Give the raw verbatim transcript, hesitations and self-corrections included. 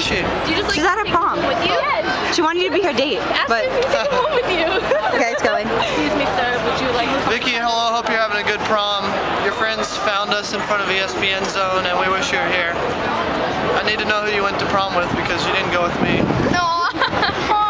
she? Do you just, like, She's at her take prom. home with you? Yes. She wanted you to be her date, Ask but her if you take home with you. okay, it's going. Excuse me, sir. Would you like to come? Vicky, hello. Hope you're having a good prom. Your friends found us in front of E S P N Zone, and we wish you were here. I need to know who you went to prom with because you didn't go with me. No.